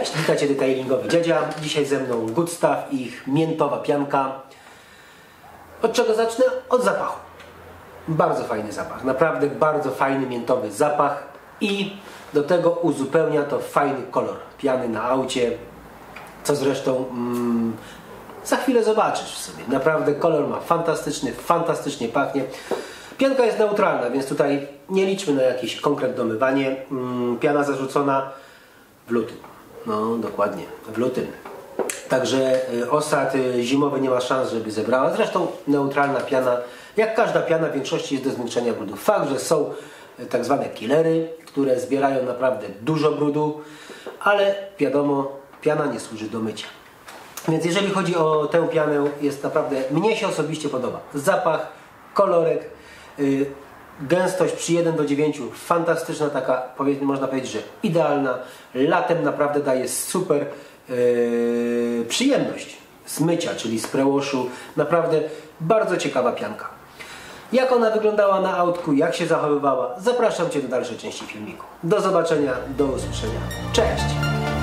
Cześć, witajcie detailingowy dziadzia. Dzisiaj ze mną Good Stuff i ich miętowa pianka. Od czego zacznę? Od zapachu. Bardzo fajny zapach, naprawdę bardzo fajny miętowy zapach i do tego uzupełnia to fajny kolor piany na aucie, co zresztą za chwilę zobaczysz w sobie. Naprawdę kolor ma fantastyczny, fantastycznie pachnie. Pianka jest neutralna, więc tutaj nie liczmy na jakieś konkretne domywanie. Piana zarzucona w lutym. No dokładnie, w lutym. Także osad zimowy nie ma szans, żeby zebrała. Zresztą neutralna piana, jak każda piana, w większości jest do zmniejszenia brudu. Fakt, że są tak zwane killery, które zbierają naprawdę dużo brudu, ale wiadomo, piana nie służy do mycia. Więc jeżeli chodzi o tę pianę, jest naprawdę, mnie się osobiście podoba. Zapach, kolorek, gęstość przy 1:9, fantastyczna, taka, można powiedzieć, że idealna. Latem naprawdę daje super przyjemność z mycia, czyli z prewashu. Naprawdę bardzo ciekawa pianka. Jak ona wyglądała na autku, jak się zachowywała, zapraszam Cię do dalszej części filmiku. Do zobaczenia, do usłyszenia. Cześć!